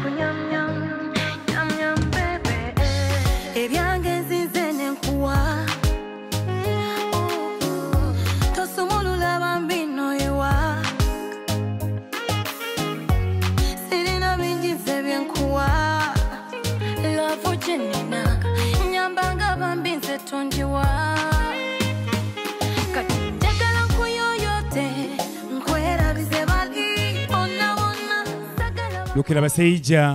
Lukira Baseija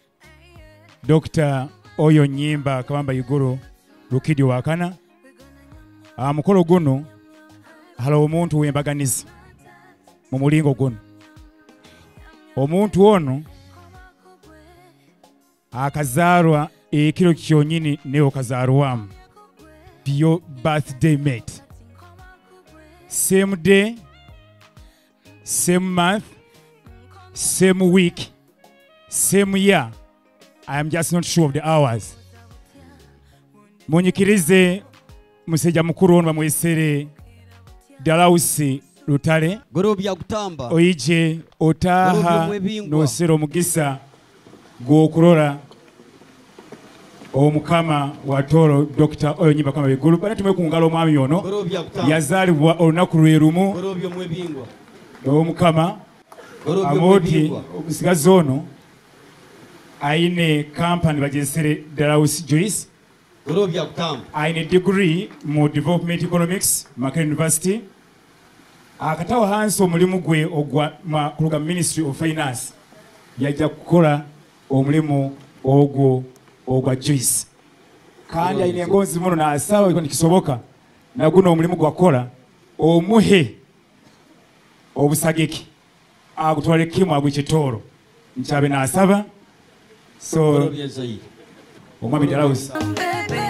Dr. Oyo Nyimba Kabamba Iguru Lukidi wakana mukolo guno halo omuntu wembaganizi mu mulingo guno omuntu ono akazarwa ekiro kyonyini neo kazarwamu your birthday mate same day same month same week same year. I am just not sure of the hours. Munyikirize musejja mukuru ono bamwesere Dalausi Lutale gorobya kutamba oyije otaha nosero mugisa gwokulola omukama watoro Dr. Oyo Nyimba kama bigulu bana tumwe kungalo mwami ono yazalibwa olunaku lwerumu gorobyo mwebingwa omukama amoti okusigaza ono aine company bajesere Dalausi Joyce gorobya kutamba aine degree mu development economics Makere University akatawa hansi omulimu gwe ogwa kuluga Ministry of Finance yajja kukola omulimu ogwa Joyce kandi aine ngonzi muno na asawa iko nikisoboka na guno omulimu gwakola omuhe obusagiki agutwale kimu agwikitoro nchabe na asaba so omwami Dalausi